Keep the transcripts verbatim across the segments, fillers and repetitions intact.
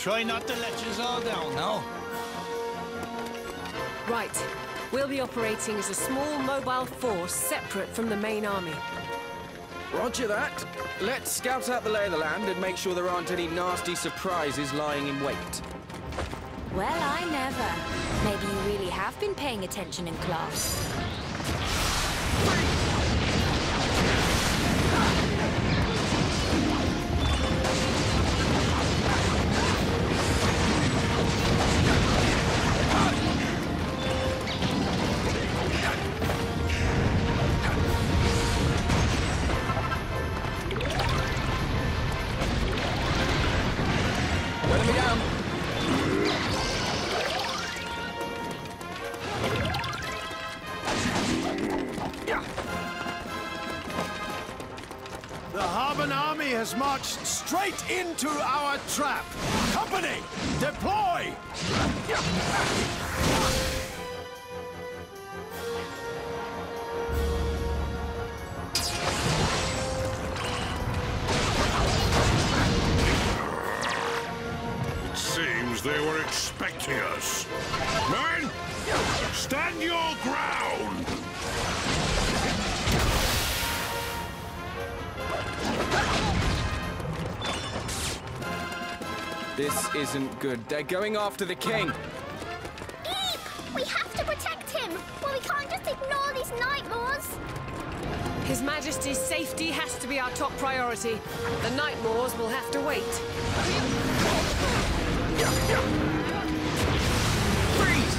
Try not to let us all down, no? Right. We'll be operating as a small mobile force separate from the main army. Roger that. Let's scout out the lay of the land and make sure there aren't any nasty surprises lying in wait. Well, I never. Maybe you really have been paying attention in class. Has marched straight into our trap. Company, deploy! It seems they were expecting us. Men, stand your ground! This isn't good. They're going after the king. Eep! We have to protect him! Well, we can't just ignore these Nightmares! His Majesty's safety has to be our top priority. The Nightmares will have to wait. Freeze!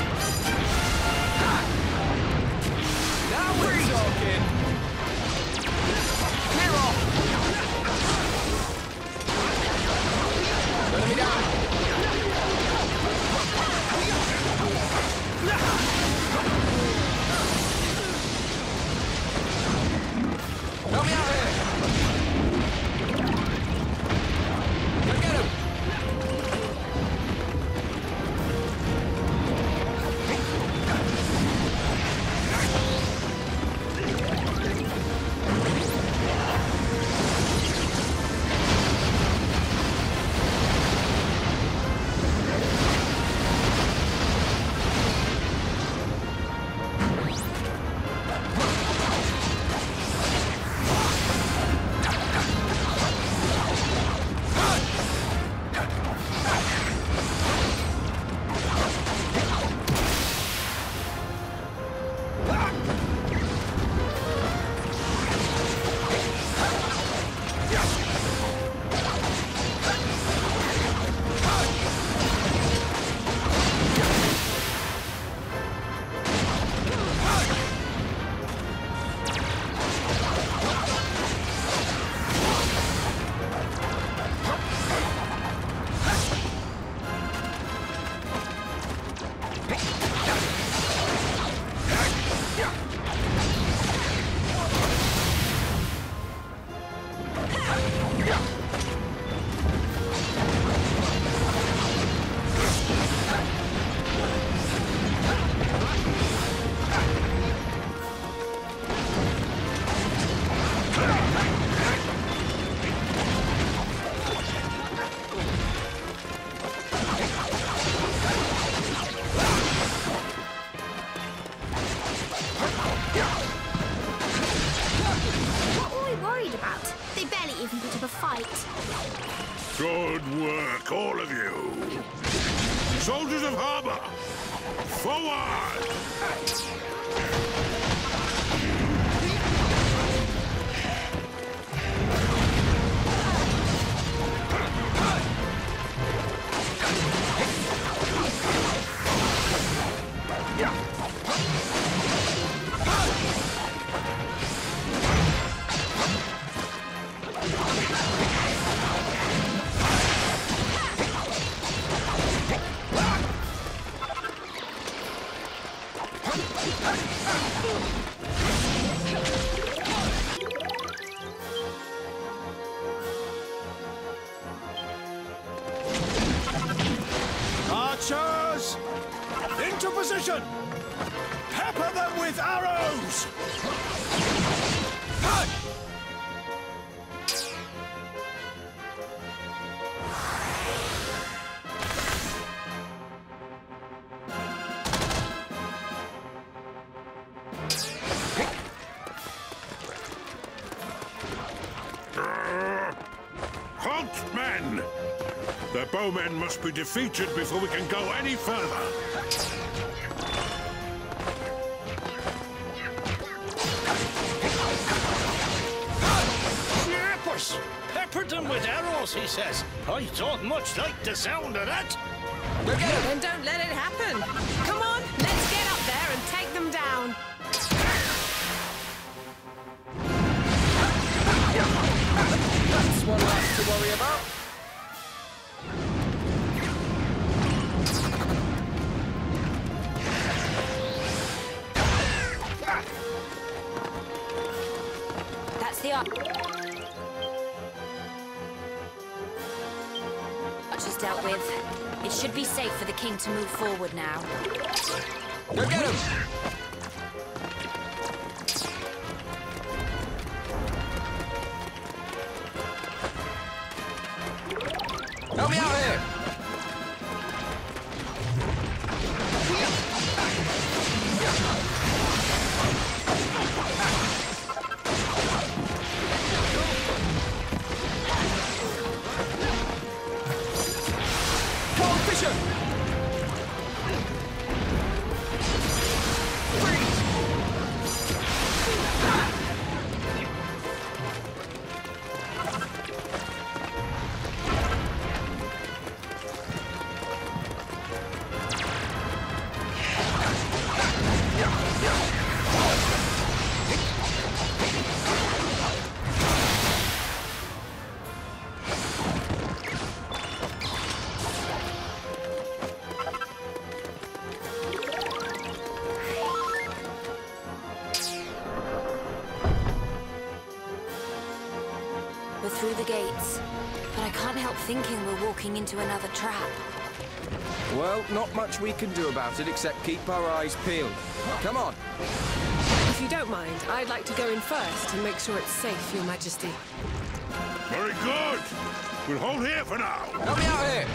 Now we're talking! Clear off! Let me down! Help me out here! Go get him! Good work, all of you. Soldiers of Harbour, forward! Archers! Into position! Pepper them with arrows! Their bowmen must be defeated before we can go any further. Snappers! Peppered them with arrows, he says. I don't much like the sound of that. Then don't let it happen. Come on, let's get up there and take them down. That's one less to worry about. That's the arch. Archer's dealt with. It should be safe for the king to move forward now. Go get him! Help me out here! Fisher! We're through the gates, but I can't help thinking we're walking into another trap. Well, not much we can do about it except keep our eyes peeled. Come on. If you don't mind, I'd like to go in first and make sure it's safe, Your Majesty. Very good. We'll hold here for now. Help me out here!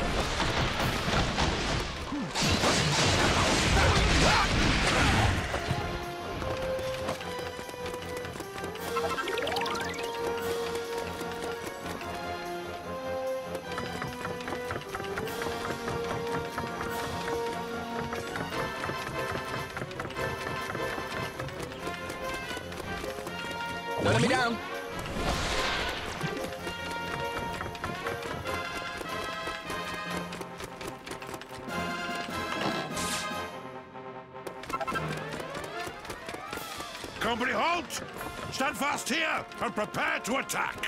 Don't let me down. Company, halt! Stand fast here and prepare to attack.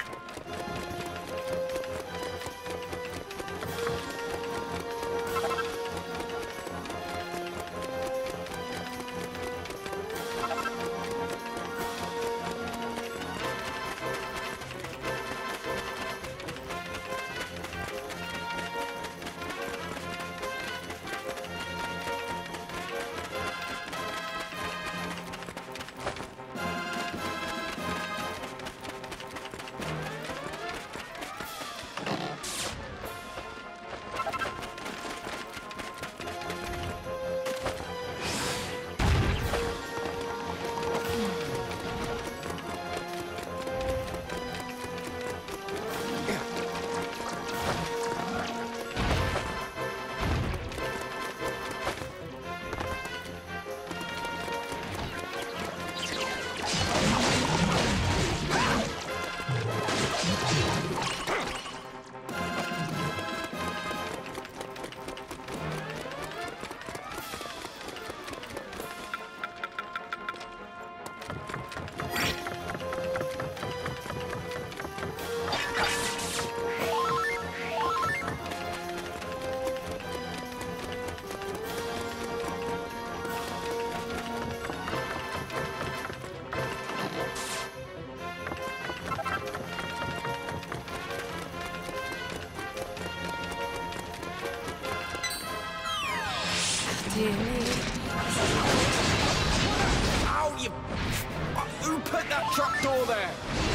Ow, you... Who put that trapdoor there?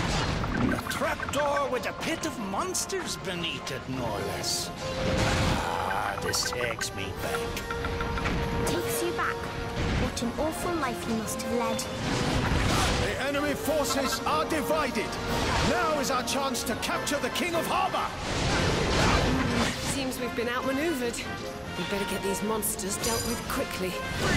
A trapdoor with a pit of monsters beneath it, no less. Ah, this takes me back. Takes you back. What an awful life you must have led. The enemy forces are divided. Now is our chance to capture the King of Harbor. seems we've been outmaneuvered. We'd better get these monsters dealt with quickly.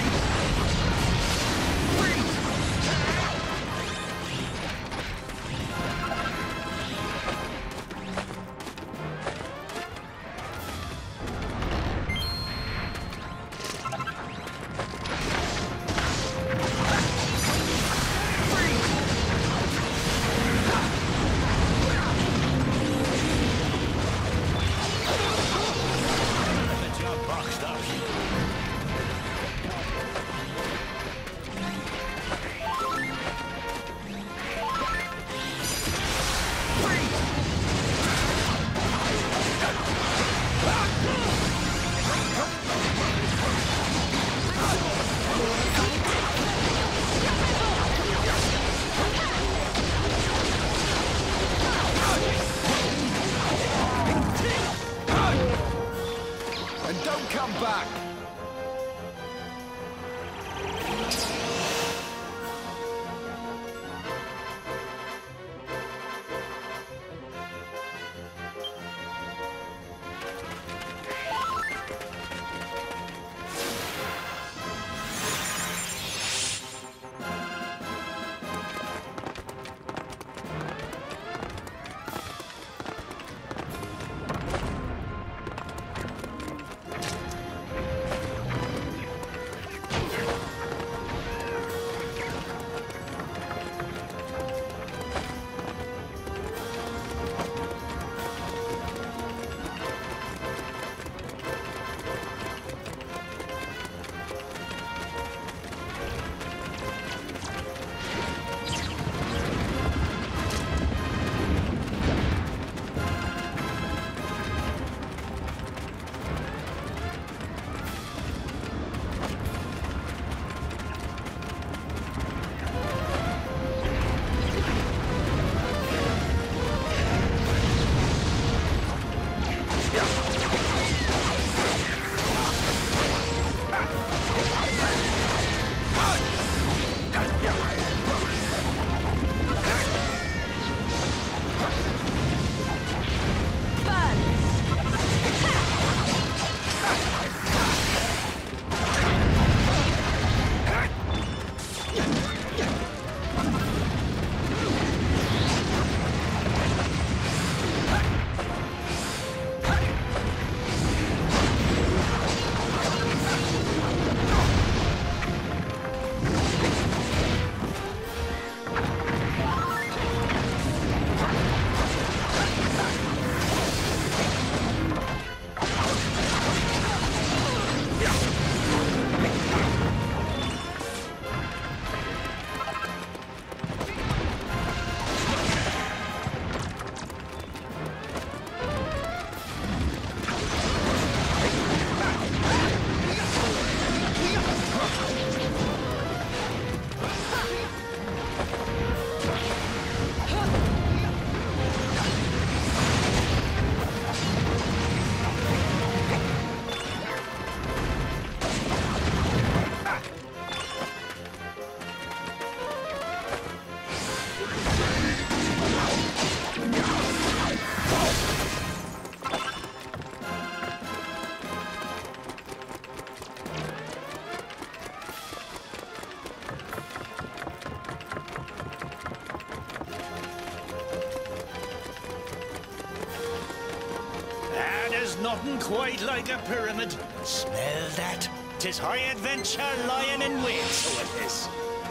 Nothing quite like a pyramid. Smell that? 'Tis high adventure lying in wait, so it is.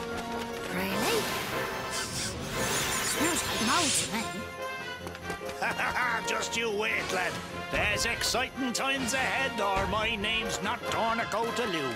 Really? Smells like mold to me. Ha ha ha! Just you wait, lad. There's exciting times ahead, or my name's not Tornaco de Lune.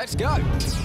Let's go!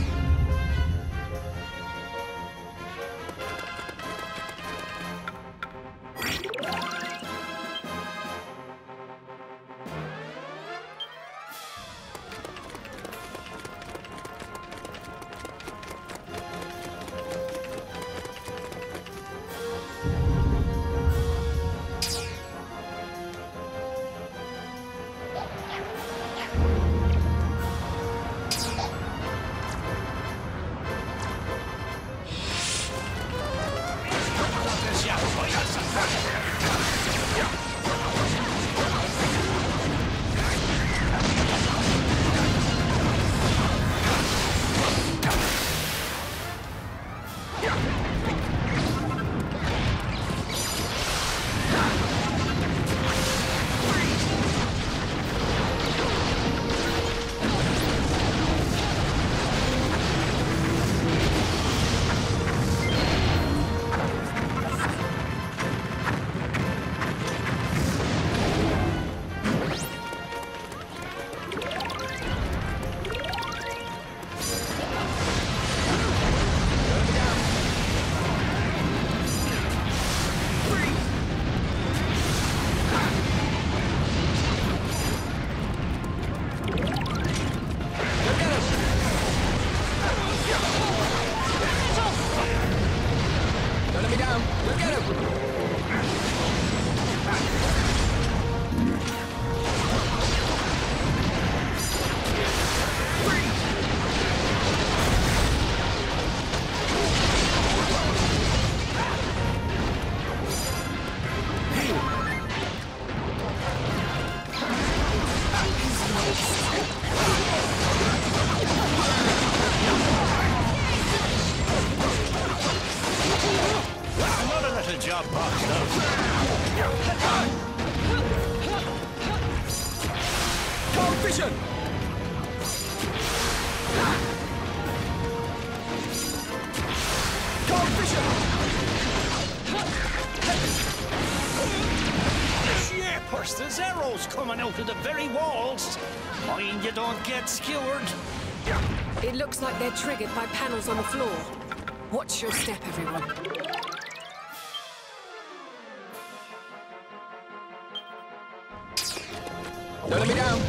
Shippers, there's arrows coming out of the very walls. Mind you don't get skewered. It looks like they're triggered by panels on the floor. Watch your step, everyone. Don't let me down.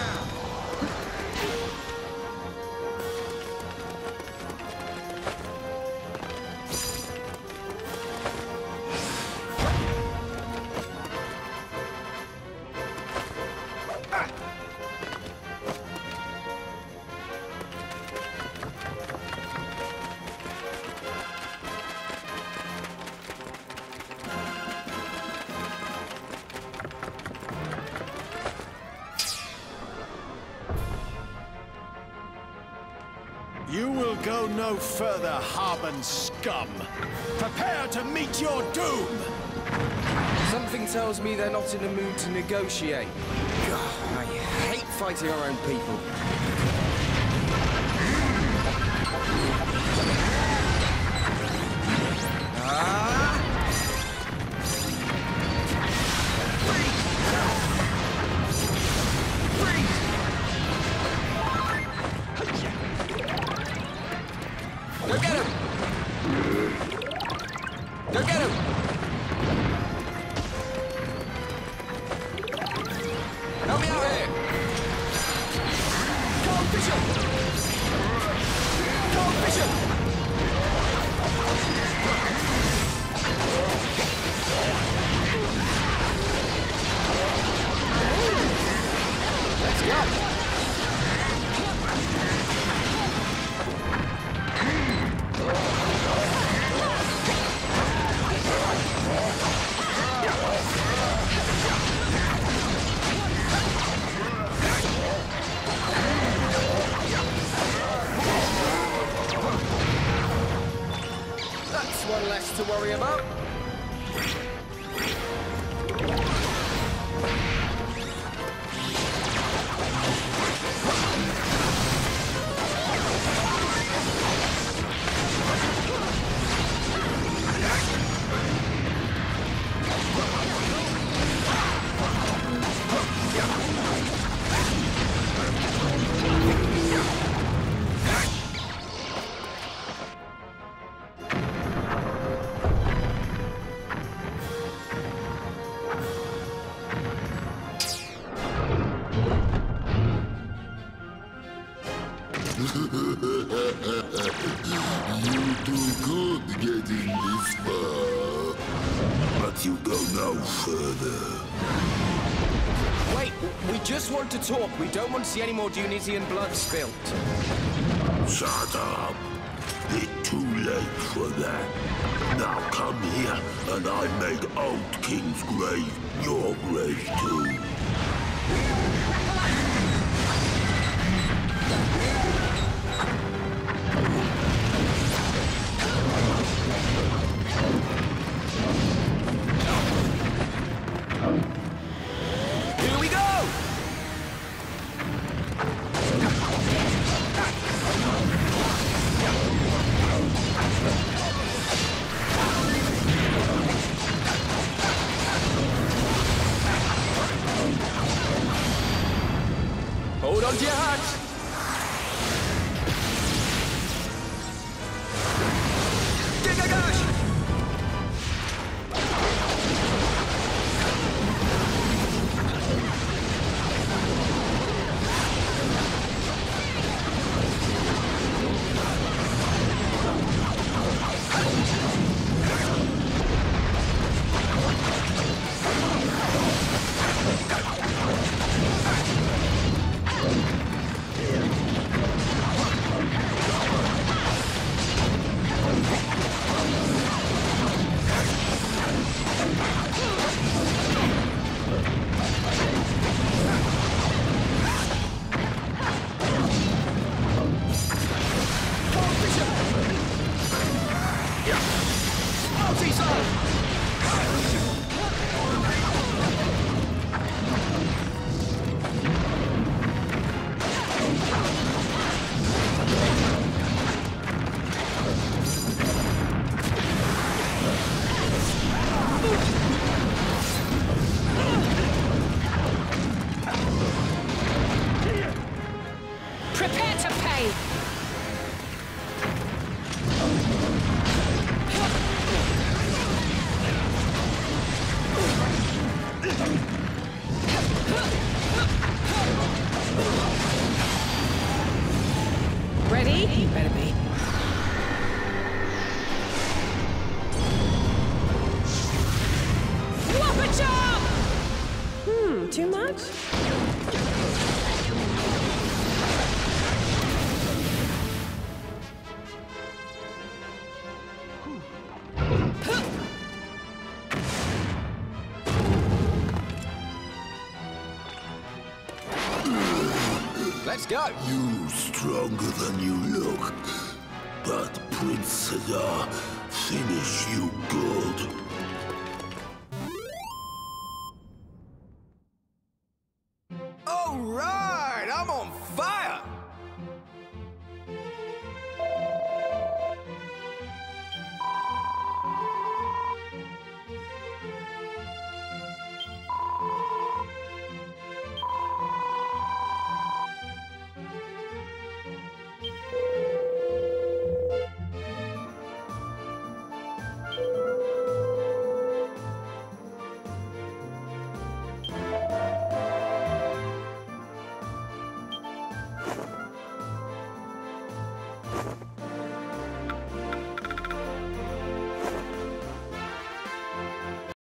You will go no further, Harben scum. Prepare to meet your doom! Something tells me they're not in a mood to negotiate. God, I hate fighting our own people. One less to worry about. spur, but you go no further. Wait, we just want to talk. We don't want to see any more Dionysian blood spilt. Shut up. It's too late for that. Now come here, and I make Old King's grave your grave too. Here we go! Hold on to your hats! Gigagash! Prepare to pay! Ready? You better be. Whopper chop! Hmm, too much? Let's go! You stronger than you look, but Prince Cedar finish you good.